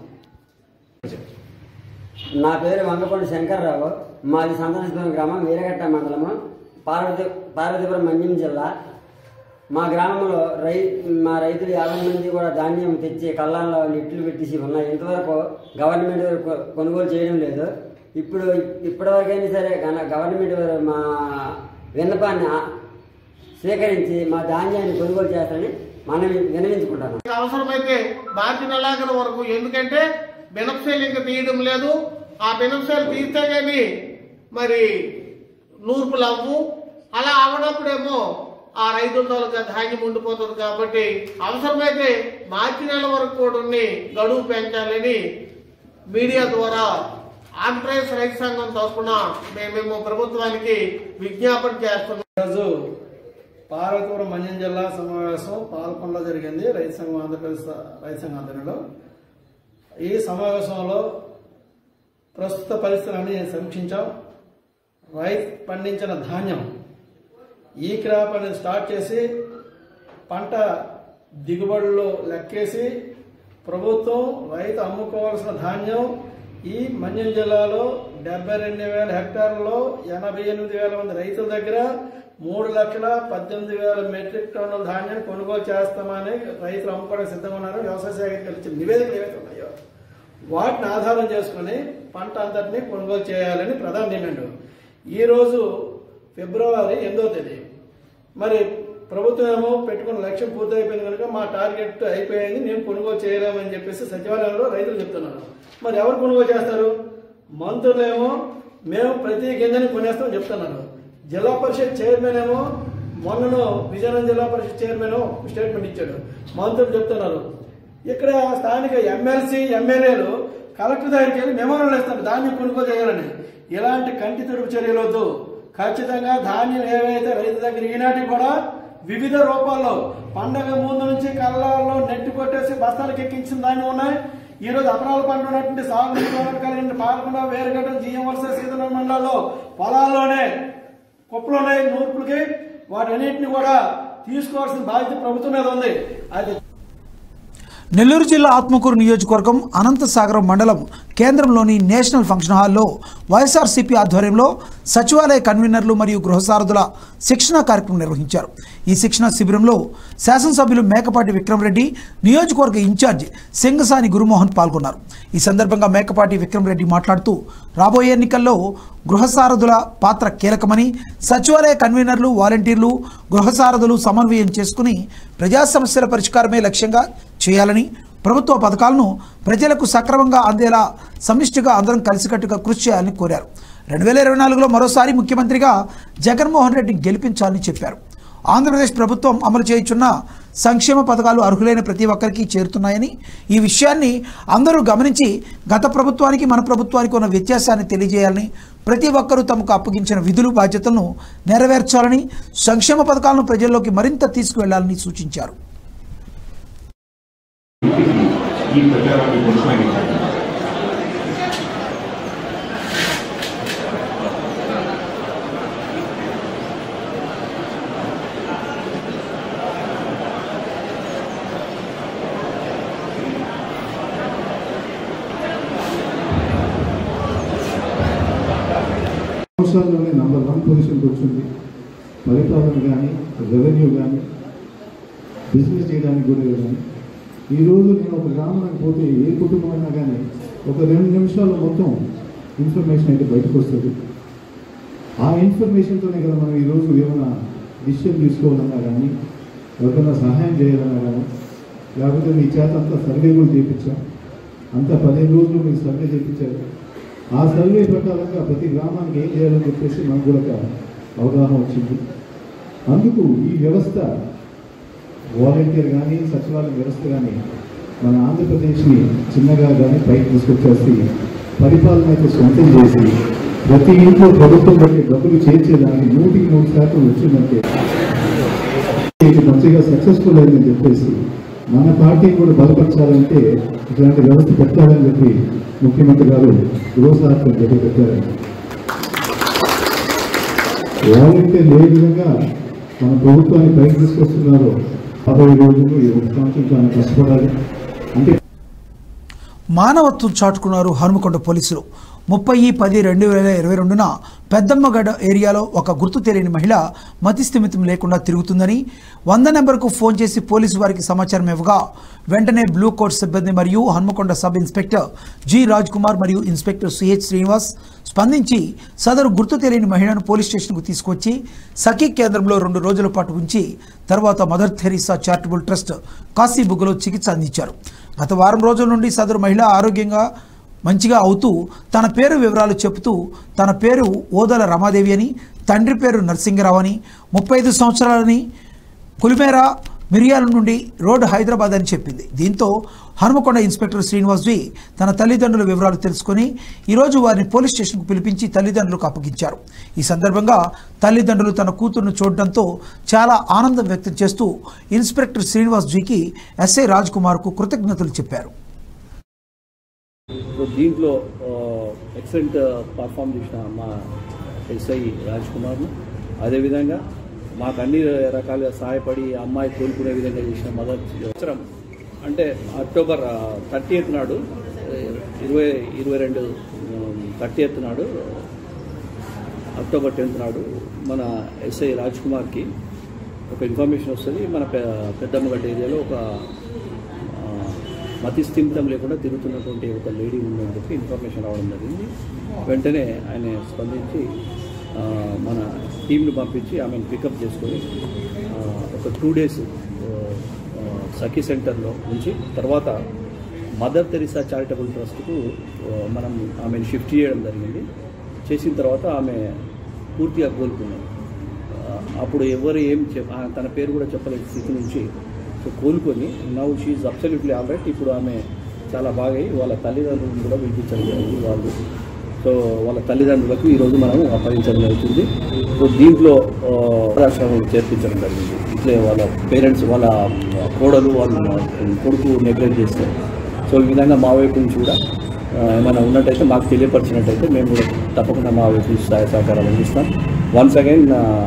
నా పేరు వంగపండు శంకర్రావు. మాది సంతనపురం గ్రామం, వీరగట్ట మండలము, పార్వతీపురం మన్యం జిల్లా. మా గ్రామంలో మా రైతులు 50 మంది కూడా ధాన్యం తెచ్చి కళ్ళాల్లో నెట్లు పెట్టేసి ఉన్నాయి. ఇంతవరకు గవర్నమెంట్ కొనుగోలు చేయడం లేదు. ఇప్పటివరకైనా సరే గవర్నమెంట్ మా విన్నపాన్ని స్వీకరించి మా ధాన్యాన్ని కొనుగోలు చేస్తారని మనం విన్నవించుకుంటాను. అవసరమైతే మార్చి నెలాఖరు వరకు, ఎందుకంటే బెనఫ్సైల్ ఇంకా తీయడం లేదు. ఆ బెనఫ్సైల్ తీస్తే కానీ మరి నూర్పులు అవ్వు. అలా అవనప్పుడేమో ఆ రైతులతో ధాన్యం ఉండిపోతుంది. కాబట్టి అవసరమైతే మార్చి నెల వరకు కూడా గడువు పెంచాలని మీడియా ద్వారా ఆంధ్రప్రదేశ్ రైతు సంఘం తరఫున మేము ప్రభుత్వానికి విజ్ఞాపన చేస్తున్నాం. ఈరోజు పార్వతీపురం మన్యం జిల్లా సమావేశం పాల్కొండలో జరిగింది. రైతు సంఘం ఆంధ్రప్రదేశ్ రైతు సంఘం ఆధ్వర్యంలో ఈ సమావేశంలో ప్రస్తుత పరిస్థితులన్నీ సమీక్షించాం. రైతు పండించిన ధాన్యం ఈ క్రాప్ అనేది స్టార్ట్ చేసి పంట దిగుబడులు లెక్కేసి ప్రభుత్వం రైతు అమ్ముకోవాల్సిన ధాన్యం ఈ మన్యం జిల్లాలో 72,000 హెక్టార్లలో 88,000 మంది రైతుల దగ్గర 3,18,000 మెట్రిక్ టన్నుల ధాన్యాన్ని కొనుగోలు చేస్తామని రైతులు అమ్ముకోవడానికి సిద్ధంగా ఉన్నారు. వ్యవసాయ శాఖ ఇచ్చిన నివేదికలు ఏవైతే ఉన్నాయో వాటిని ఆధారం చేసుకుని పంట అంతటినీ కొనుగోలు చేయాలని ప్రధాన డిమాండ్. ఈరోజు ఫిబ్రవరి 8వ తేదీ. మరి ప్రభుత్వం ఏమో పెట్టుకున్న లక్ష్యం పూర్తి అయిపోయింది కనుక మా టార్గెట్ అయిపోయింది, మేము కొనుగోలు చేయలేమని చెప్పేసి సచివాలయంలో రైతులు చెప్తున్నారు. మరి ఎవరు కొనుగోలు చేస్తారు? మంత్రులేమో మేము ప్రతి గింజని కొనేస్తామని చెప్తున్నారు. జిల్లా పరిషత్ చైర్మన్ ఏమో మొన్నను విజయనగరం జిల్లా పరిషత్ చైర్మన్ స్టేట్మెంట్ ఇచ్చాడు. మంత్రులు చెప్తున్నారు. ఇక్కడ స్థానిక ఎమ్మెల్సీ ఎమ్మెల్యేలు కలెక్టర్ దగ్గరికి వెళ్ళి మెమోరాలు ఇస్తారు ధాన్యం కొనుగోలు చేయాలని. ఇలాంటి కంటి తుడుపు చర్యలు వద్దు. ఖచ్చితంగా ధాన్యం ఏవైతే రైతు దగ్గర ఈనాటికి కూడా వివిధ రూపాల్లో పండగ ముందు నుంచి కళ్ళాల్లో నెట్టి కొట్టేసి బస్తాలకు ఎక్కించిన ధాన్యం ఉన్నాయి. ఈ రోజు అపరాల పంట ఉన్నటువంటి సాగు కలిగిన పాల్గొండ, వేరుగడ్డ, జిఎం వలస, సీతల మండలాల్లో పొలాల్లోనే కుప్పలున్నాయి నూర్పులకి. వాటన్నింటినీ కూడా తీసుకోవాల్సిన బాధ్యత ప్రభుత్వం మీద ఉంది. అది నెల్లూరు జిల్లా ఆత్మకూరు నియోజకవర్గం అనంతసాగరం మండలం కేంద్రంలోని నేషనల్ ఫంక్షన్ హాల్లో వైఎస్ఆర్సీపీ ఆధ్వర్యంలో సచివాలయ కన్వీనర్లు మరియు గృహసారథుల శిక్షణా కార్యక్రమం నిర్వహించారు. ఈ శిక్షణా శిబిరంలో శాసనసభ్యులు మేకపాటి విక్రమరెడ్డి, నియోజకవర్గ ఇన్ఛార్జి సింగసాని గురుమోహన్ పాల్గొన్నారు. ఈ సందర్భంగా మేకపాటి విక్రమరెడ్డి మాట్లాడుతూ రాబోయే ఎన్నికల్లో గృహసారథుల పాత్ర కీలకమని, సచివాలయ కన్వీనర్లు, వాలంటీర్లు, గృహసారథులు సమన్వయం చేసుకుని ప్రజా సమస్యల పరిష్కారమే లక్ష్యంగా చేయాలని, ప్రభుత్వ పథకాలను ప్రజలకు సక్రమంగా అందేలా సమిష్టిగా అందరం కలిసికట్టుగా కృషి చేయాలని కోరారు. 2024లో మరోసారి ముఖ్యమంత్రిగా జగన్మోహన్ రెడ్డిని గెలిపించాలని చెప్పారు. ఆంధ్రప్రదేశ్ ప్రభుత్వం అమలు చేయుచున్న సంక్షేమ పథకాలు అర్హులైన ప్రతి ఒక్కరికి చేరుతున్నాయని, ఈ విషయాన్ని అందరూ గమనించి గత ప్రభుత్వానికి మన ప్రభుత్వానికి ఉన్న వ్యత్యాసాన్ని తెలియజేయాలని, ప్రతి ఒక్కరూ తమకు అప్పగించిన విధులు బాధ్యతలను నెరవేర్చాలని, సంక్షేమ పథకాలను ప్రజల్లోకి మరింత తీసుకువెళ్లాలని సూచించారు. సంవత్సరాల్లోనే నంబర్ 1 పొజిషన్కి వచ్చింది. పరిపాలన కానీ, రెవెన్యూ కానీ, బిజినెస్ చేయడానికి కూడా కానీ. ఈరోజు నేను ఒక గ్రామానికి పోతే ఏ కుటుంబం అయినా కానీ ఒక 2 నిమిషాల్లో మొత్తం ఇన్ఫర్మేషన్ అయితే బయటకు వస్తుంది. ఆ ఇన్ఫర్మేషన్తోనే కదా మనం ఈరోజు ఏమైనా డిసిషన్ తీసుకోవాలన్నా కానీ, ఎవరికైనా సహాయం చేయాలన్నా కానీ, లేకపోతే మీ చేత అంతా సర్వే కూడా చేయించాం. అంతా 15 రోజులు మీకు సర్వే చేయించారు. ఆ సర్వే ప్రకారంగా ప్రతి గ్రామానికి ఏం చేయాలని చెప్పేసి మనకు కూడా అవగాహన వచ్చింది. అందుకు ఈ వ్యవస్థ వాలంటీర్ కానీ, సచివాలయ వ్యవస్థ కానీ మన ఆంధ్రప్రదేశ్ని చిన్నగా కానీ పైకి తీసుకొచ్చేసి పరిపాలన అయితే సొంతం చేసి ప్రతి ఇంట్లో ప్రభుత్వం బట్టి డబ్బులు చేర్చేదానికి 100% వచ్చిందంటే మంచిగా సక్సెస్ఫుల్ అయిందని చెప్పేసి మన పార్టీని కూడా బలపరచాలంటే ఇట్లాంటి వ్యవస్థ పెట్టాలని చెప్పి ముఖ్యమంత్రి గారు గృహసార్థం పెట్టారు. వాలంటీర్ ఏ విధంగా మన ప్రభుత్వాన్ని పైకి తీసుకొస్తున్నారో 50 రోజులు ఈ 1 సంవత్సరం చాలా కష్టపడాలి. అంటే మానవత్వం చాటుకున్నారు హనుమకొండ పోలీసులు. 30/10/2022న పెద్దమ్మగడ్డ ఏరియాలో ఒక గుర్తు తెలియని మహిళ మతిస్థిమితం లేకుండా తిరుగుతుందని 100 నెంబర్కు ఫోన్ చేసి పోలీసు వారికి సమాచారం ఇవ్వగా వెంటనే బ్లూ కోట్ సిబ్బంది మరియు Hanumakonda sub inspector G Raj Kumar మరియు ఇన్స్పెక్టర్ సిహెచ్ శ్రీనివాస్ స్పందించి సదరు గుర్తు తెలియని మహిళను పోలీస్ స్టేషన్కు తీసుకొచ్చి సఖీ కేంద్రంలో 2 రోజుల పాటు ఉంచి తర్వాత మదర్ థెరిసా చారిటబుల్ ట్రస్ట్ కాశీబుగ్గలో చికిత్స అందించారు. గత వారం రోజుల నుండి సదరు మహిళ ఆరోగ్యంగా మంచిగా అవుతూ తన పేరు వివరాలు చెబుతూ తన పేరు ఓదల రమాదేవి అని, తండ్రి పేరు నరసింగరావు అని, 35 సంవత్సరాలని, కులిమేర మిరియాల నుండి రోడ్ హైదరాబాద్ అని చెప్పింది. దీంతో హనుమకొండ ఇన్స్పెక్టర్ శ్రీనివాస్జీ తన తల్లిదండ్రుల వివరాలు తెలుసుకుని ఈరోజు వారిని పోలీస్ స్టేషన్కు పిలిపించి తల్లిదండ్రులకు అప్పగించారు. ఈ సందర్భంగా తల్లిదండ్రులు తన కూతురును చూడడంతో చాలా ఆనందం వ్యక్తం చేస్తూ ఇన్స్పెక్టర్ శ్రీనివాస్జీకి ఎస్ఐ రాజ్ కుమార్కు కృతజ్ఞతలు చెప్పారు. దీంట్లో ఎక్సలెంట్ పర్ఫామ్ చేసిన మా ఎస్ఐ రాజ్ కుమార్ను, అదేవిధంగా మాకు అన్ని రకాలుగా సహాయపడి అమ్మాయి కోలుకునే విధంగా చేసిన మదర్ సంవత్సరం అంటే అక్టోబర్ 30th నాడు 2022 30th నాడు అక్టోబర్ 10th నాడు మన ఎస్ఐ రాజ్ కుమార్కి ఒక ఇన్ఫర్మేషన్ వస్తుంది. మన పెద్దమ్మగడ్డ ఏరియాలో ఒక మతిస్థిమితం లేకుండా తిరుగుతున్నటువంటి ఒక లేడీ ఉందని చెప్పి ఇన్ఫర్మేషన్ రావడం జరిగింది. వెంటనే ఆయన స్పందించి మన టీంను పంపించి ఆమెను పికప్ చేసుకొని ఒక 2 days సఖీ సెంటర్లో ఉంచి తర్వాత మదర్ తెరిసా చారిటబుల్ ట్రస్ట్కు మనం ఆమెను షిఫ్ట్ చేయడం జరిగింది. చేసిన తర్వాత ఆమె పూర్తిగా కోలుకున్నాం. అప్పుడు ఎవరు తన పేరు కూడా చెప్పలేని స్థితి నుంచి కోలుకొని now she's absolutely all right. ఇప్పుడు ఆమె చాలా బాగా వాళ్ళ తల్లిదండ్రులను కూడా పిలిపించడం జరిగింది. వాళ్ళు సో వాళ్ళ తల్లిదండ్రులకు ఈరోజు మనం అప్పగించడం జరుగుతుంది. సో దీంట్లో ఆశ్రమం చేర్పించడం జరిగింది. ఇట్లే వాళ్ళ పేరెంట్స్ వాళ్ళ కోడలు వాళ్ళ కొడుకు నెగ్లెక్ట్ చేస్తారు. సో ఈ విధంగా మా వైపు నుంచి కూడా ఏమైనా ఉన్నట్టయితే మాకు తెలియపరిచినట్టయితే మేము కూడా తప్పకుండా మా వైపు నుంచి సహాయ సహకారాలు అందిస్తాం. వన్స్ అగైన్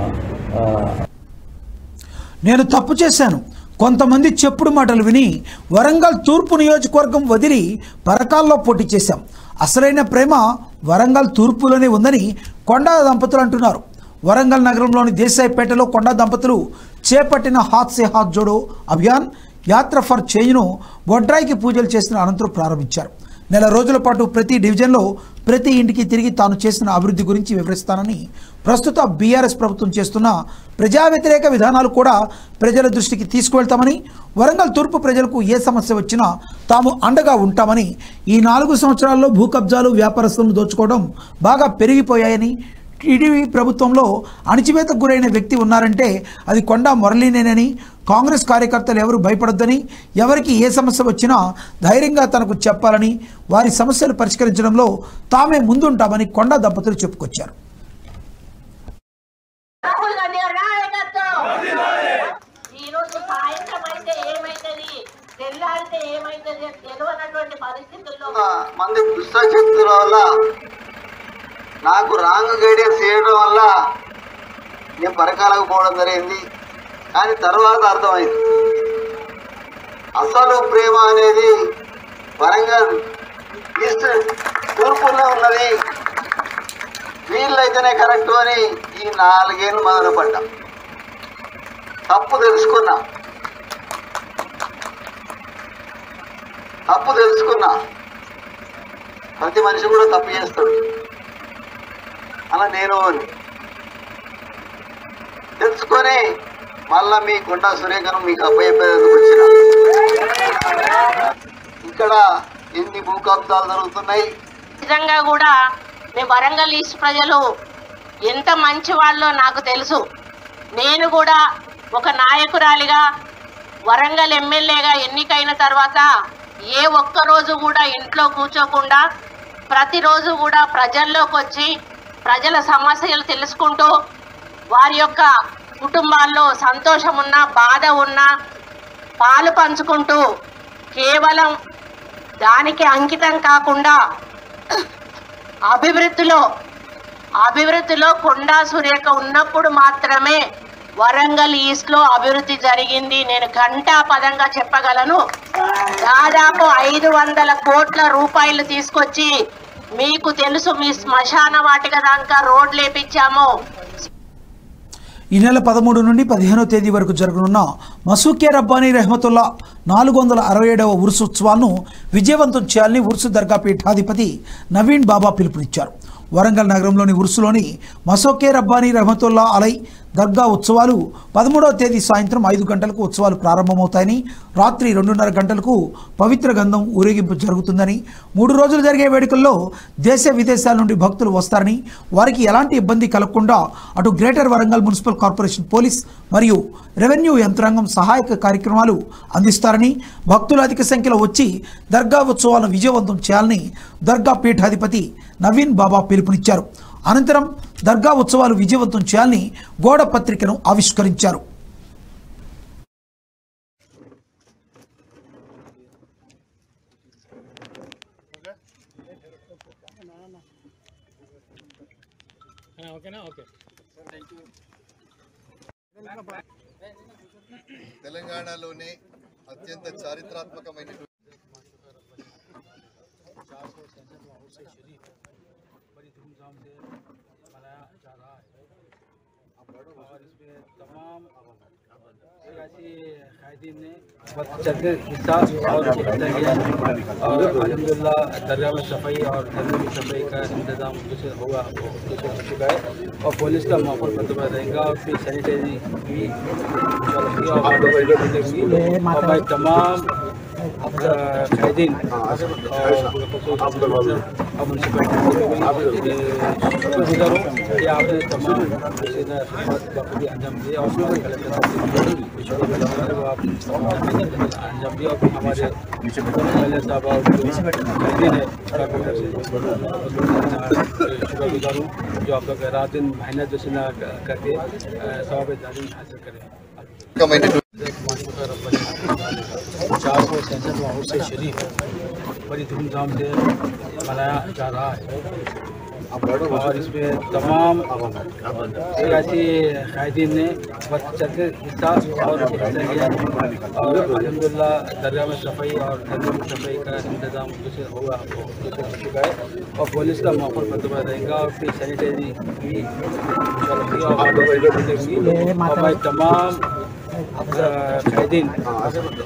నేను తప్పు చేశాను, కొంతమంది చెప్పుడు మాటలు విని వరంగల్ తూర్పు నియోజకవర్గం వదిలి పరకాల్లో పోటీ చేశాం. అసలైన ప్రేమ వరంగల్ తూర్పులోనే ఉందని కొండా దంపతులు అంటున్నారు. వరంగల్ నగరంలోని దేశాయిపేటలో కొండా దంపతులు చేపట్టిన హాత్ సే హాత్ జోడో అభియాన్ యాత్ర ఫర్ చేంజ్ను బొడ్రాయికి పూజలు చేసిన అనంతరం ప్రారంభించారు. నెల రోజుల పాటు ప్రతి డివిజన్లో ప్రతి ఇంటికి తిరిగి తాను చేసిన అభివృద్ధి గురించి వివరిస్తానని, ప్రస్తుత బీఆర్ఎస్ ప్రభుత్వం చేస్తున్న ప్రజా వ్యతిరేక విధానాలు కూడా ప్రజల దృష్టికి తీసుకువెళ్తామని, వరంగల్ తూర్పు ప్రజలకు ఏ సమస్య వచ్చినా తాము అండగా ఉంటామని, ఈ 4 సంవత్సరాల్లో భూ కబ్జాలు వ్యాపారస్తులను దోచుకోవడం బాగా పెరిగిపోయాయని, టీడీపీ ప్రభుత్వంలో అణచివేతకు గురైన వ్యక్తి ఉన్నారంటే అది కొండా మురళీనేనని, కాంగ్రెస్ కార్యకర్తలు ఎవరు భయపడొద్దని, ఎవరికి ఏ సమస్య వచ్చినా ధైర్యంగా తనకు చెప్పాలని, వారి సమస్యలు పరిష్కరించడంలో తామే ముందుంటామని కొండా దంపతులు చెప్పుకొచ్చారు. మంది దుష్టశక్తుల వల్ల నాకు రాంగ్ గైడెన్స్ చేయడం వల్ల నేను పరకాలకు పోవడం జరిగింది. కానీ తర్వాత అర్థమైంది అసలు ప్రేమ అనేది వరంగల్ ఈస్ట్ తూర్పులో ఉన్నది, వీళ్ళైతేనే కరెక్ట్ అని ఈ 4 ఏళ్ళు మొదలుపడ్డా. తప్పు తెలుసుకున్నా ప్రతి మనిషి కూడా తప్పు చేస్తాడు. అలా నేను తెలుసుకొని మళ్ళా మీ కొండా సురేఖను మీకు అప్పయ్యేందుకు వచ్చిన. ఇక్కడ ఎన్ని భూ కబ్జాలు జరుగుతున్నాయి. నిజంగా కూడా మేము వరంగల్ ఈస్ట్ ప్రజలు ఎంత మంచి వాళ్ళో నాకు తెలుసు. నేను కూడా ఒక నాయకురాలిగా వరంగల్ ఎమ్మెల్యేగా ఎన్నికైన తర్వాత ఏ ఒక్కరోజు కూడా ఇంట్లో కూర్చోకుండా ప్రతిరోజు కూడా ప్రజల్లోకి వచ్చి ప్రజల సమస్యలు తెలుసుకుంటూ వారి యొక్క కుటుంబాల్లో సంతోషం ఉన్నా బాధ ఉన్నా పాలు పంచుకుంటూ కేవలం దానికి అంకితం కాకుండా అభివృద్ధిలో కొండా సురేఖ ఉన్నప్పుడు మాత్రమే వరంగల్ ఈస్ట్లో అభివృద్ధి జరిగింది. నేను ఘంటాపదంగా చెప్పగలను. దాదాపు 500 కోట్ల రూపాయలు తీసుకొచ్చి మీకు తెలుసు మీ శ్మశాన వాటిక దాకా రోడ్లు వేపించాము. ఈ నెల 13 నుండి 15వ తేదీ వరకు జరగనున్న మసూకే రబ్బానీ రెహమతుల్లా 467వ ఉరుసు ఉత్సవాలను విజయవంతం చేయాలని ఉరుసు దర్గా పీఠాధిపతి నవీన్ బాబా పిలుపునిచ్చారు. వరంగల్ నగరంలోని ఉరుసులోని మసూకే రబ్బానీ రెహమతుల్లా అలై దర్గా ఉత్సవాలు 13వ తేదీ సాయంత్రం 5 గంటలకు ఉత్సవాలు ప్రారంభమవుతాయని, రాత్రి 2:30 గంటలకు పవిత్ర గంధం ఊరేగింపు జరుగుతుందని, 3 రోజులు జరిగే వేడుకల్లో దేశ విదేశాల నుండి భక్తులు వస్తారని, వారికి ఎలాంటి ఇబ్బంది కలగకుండా అటు greater Warangal municipal corporation police మరియు రెవెన్యూ యంత్రాంగం సహాయక కార్యక్రమాలు అందిస్తారని, భక్తులు అధిక సంఖ్యలో వచ్చి దర్గా ఉత్సవాలను విజయవంతం చేయాలని దర్గా పీఠాధిపతి నవీన్ బాబా పిలుపునిచ్చారు. అనంతరం దర్గా ఉత్సవాలు విజయవంతం చేయాలని గోడ పత్రికను ఆవిష్కరించారు. తెలంగాణలోనే అత్యంత చారిత్రాత్మకమైన हिस्सा और अल्हम्दुलिल्लाह दरगाह में सफाई और दरगाह की सफाई का इंतजाम जैसे होगा हो चुका है और पुलिस का माहौल बंदोबस्त रहेगा और फिर सैनिटाइजिंग भी और भाई तमाम कैदीन और म्यूनसिपैलिटी कि आपने तमाम बखूबी अंजाम दिए और अंजाम दिया और हमारे साहब और कैदीन है शुक्रगुजार हूँ जो आप लोग रात दिन मेहनत जैसे ना करके सवाब तालीम हासिल करें। 467वां उर्स शरीफ बड़ी धूमधाम से मनाया जा रहा है और इसमें तमाम सियासी कैदीन ने बढ़-चढ़ हिस्सा और अल्हम्दुलिल्लाह दरगाह में सफाई और दरगाह की सफाई का इंतजाम जैसे होगा हो चुका है और पुलिस का माहौल बंदोबस्त रहेगा और फिर सैनिटाइजिंग भी और भाई तमाम कैदीन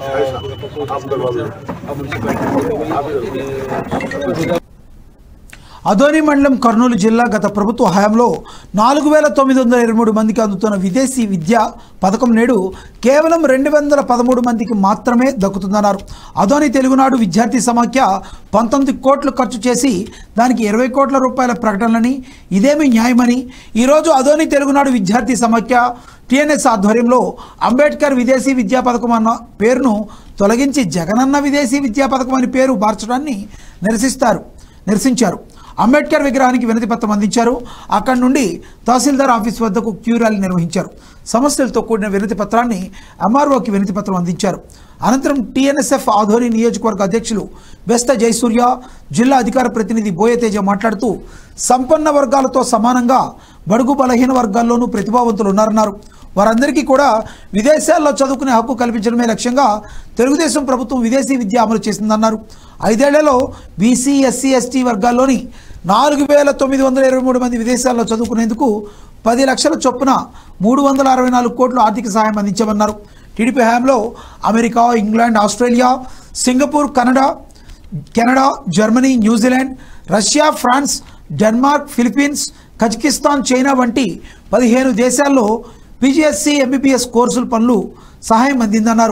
और म्यूनसिपैलिटी అదోని మండలం కర్నూలు జిల్లా గత ప్రభుత్వ హయాంలో 4923 మందికి అందుతున్న విదేశీ విద్యా పథకం నేడు కేవలం 213 మందికి మాత్రమే దక్కుతుందన్నారు. అదోని తెలుగునాడు విద్యార్థి సమాఖ్య 19 కోట్లు ఖర్చు చేసి దానికి 20 కోట్ల రూపాయల ప్రకటనలని ఇదేమి న్యాయమని ఈరోజు అదోని తెలుగునాడు విద్యార్థి సమాఖ్య టీఎన్ఎస్ ఆధ్వర్యంలో అంబేద్కర్ విదేశీ విద్యా పథకం అన్న పేరును తొలగించి జగనన్న విదేశీ విద్యా పథకం అని పేరు మార్చడాన్ని నిరసించారు. అంబేద్కర్ విగ్రహానికి వినతి పత్రం అందించారు. అక్కడి నుండి తహసీల్దార్ ఆఫీస్ వద్దకు క్యూ ర్యాలీ నిర్వహించారు. సమస్యలతో కూడిన వినతి పత్రాన్ని ఎంఆర్ఓకి వినతి పత్రం అందించారు. అనంతరం టీఎన్ఎస్ఎఫ్ ఆధ్వర్య నియోజకవర్గ అధ్యక్షులు బెస్త జయసూర్య, జిల్లా అధికార ప్రతినిధి బోయతేజ మాట్లాడుతూ సంపన్న వర్గాలతో సమానంగా బడుగు బలహీన వర్గాల్లోనూ ప్రతిభావంతులు ఉన్నారన్నారు. వారందరికీ కూడా విదేశాల్లో చదువుకునే హక్కు కల్పించడమే లక్ష్యంగా తెలుగుదేశం ప్రభుత్వం విదేశీ విద్య అమలు చేసిందన్నారు. 5 ఏళ్లలో బీసీ, ఎస్సీ, ఎస్టీ వర్గాల్లోని 4923 మంది విదేశాల్లో చదువుకునేందుకు 10 లక్షల చొప్పున 364 కోట్లు ఆర్థిక సహాయం అందించామన్నారు. టీడీపీ హయాంలో America, England, Australia, Singapore, Canada, Germany, New Zealand, Russia, France, Denmark, Philippines, Kazakhstan, China వంటి 15 దేశాల్లో పీజీఎస్సీ, ఎంబీబీఎస్ కోర్సుల పనులు సహాయం అందిందన్నారు.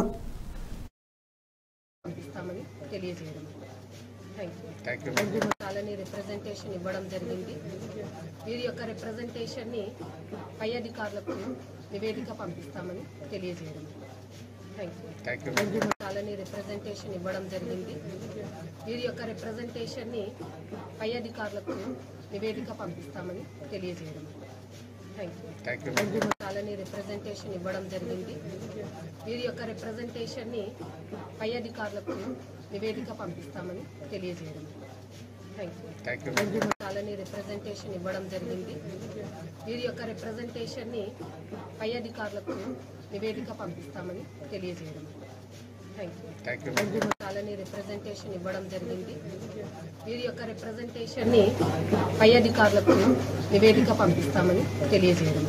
రిప్రజెంటేషన్ ఇవ్వడం జరిగింది. వీరి యొక్క రిప్రజెంటేషన్ని పై అధికారులకు నివేదిక పంపిస్తామని తెలియజేయడం. రిప్రజెంటేషన్ ఇవ్వడం జరిగింది. వీరి యొక్క రిప్రజెంటేషన్ని పై అధికారులకు నివేదిక పంపిస్తామని తెలియజేయడం. రిప్రజెంటేషన్ ఇవ్వడం జరిగింది. వీరి యొక్క రిప్రజెంటేషన్ని పై అధికారులకు నివేదిక పంపిస్తామని తెలియజేయడం. రిప్రజెంటేషన్ ఇవ్వడం జరిగింది. వీరి యొక్క రిప్రజెంటేషన్ని పై అధికారులకు నివేదిక పంపిస్తామని తెలియజేయడం. రిప్రజెంటేషన్ ఇవ్వడం జరిగింది. వీరి యొక్క రిప్రజెంటేషన్ని పై అధికారులకు నివేదిక పంపిస్తామని తెలియజేయడం.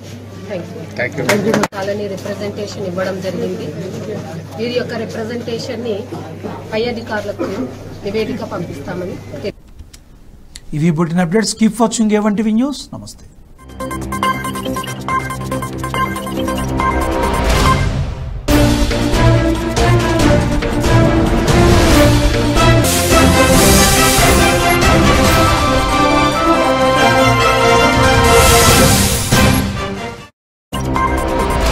రిప్రజెంటేషన్ ఇవ్వడం జరిగింది. వీరి యొక్క రిప్రజెంటేషన్ని పై అధికారులకు నివేదిక పంపిస్తామని. ఇవి bulletin updates. Keep watching A1 TV news. నమస్తే.